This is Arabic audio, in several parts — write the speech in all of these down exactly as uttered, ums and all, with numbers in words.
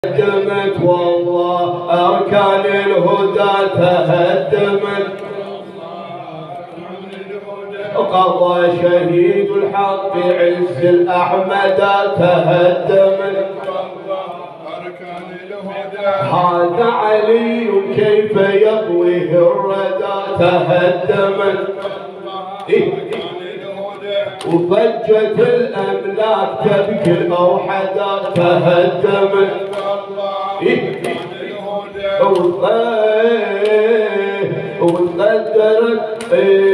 تهدمت والله أركان الهدى تهدمت، قضى شهيد الحق عز الأحمد تهدمت، هذا علي كيف يضويه الردى تهدمت، وضجت الأملاك تبكي الأوحدة تهدمت، وتقدرت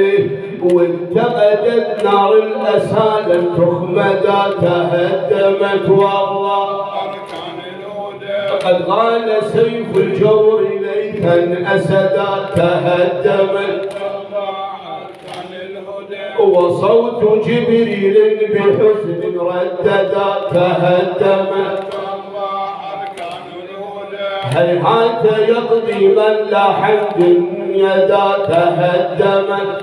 وانتقدت نار الأسى لم تخمدا تهدمت والله قد غال سيف الجور ليثا أسدا تهدمت، وصوت جبريل بحزن رددا تهدمت، هيهات يقضي من لا حمد يدا تهدمت،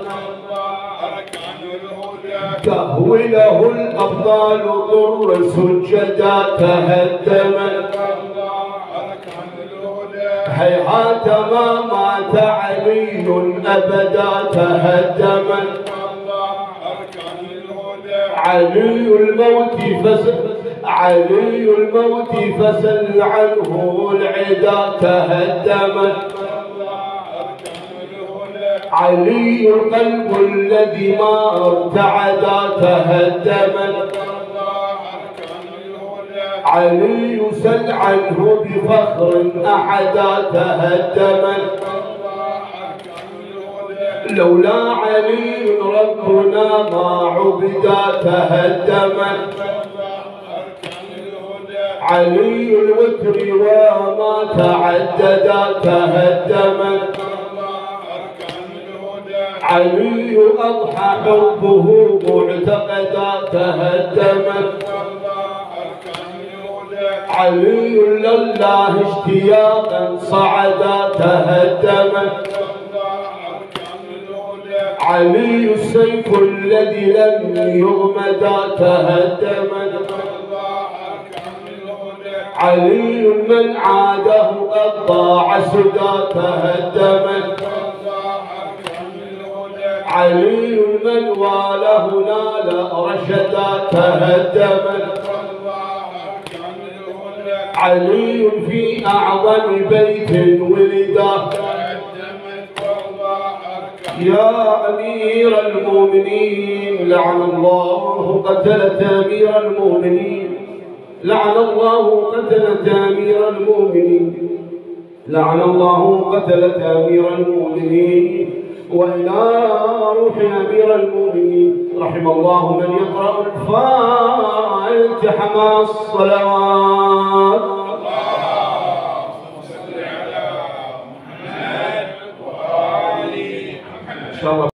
تهوي له الأبطال ضر سجدا تهدمت، هيهات ما مات علي أبدا تهدمت، علي الموت فسل علي الموت فسل عنه العدا تهدمت، علي القلب الذي ما ارتعدا تهدمت، علي سل عنه بفخر أحدا تهدمت، لولا علي ربنا ما عبدا تهدمت، علي الوتر وما تعددا تهدمت، علي أضحى حبه معتقدا تهدمت، علي لله اشتياقا صعدا تهدمت، علي السيف الذي لم يغمدا تهدمت، علي من عاده قد ضاع سدى تهدمت، علي من والاه نال رشدا تهدمت، علي في أعظم بيت ولدا يا أمير المؤمنين لعن الله قتلة أمير المؤمنين، لعن الله قتلة أمير المؤمنين، لعن الله قتلة أمير المؤمنين، وإلى روح أمير المؤمنين رحم الله من يقرأ الفاتحة مع الصلوات. اللهم صل على محمد وآل محمد. إن شاء الله.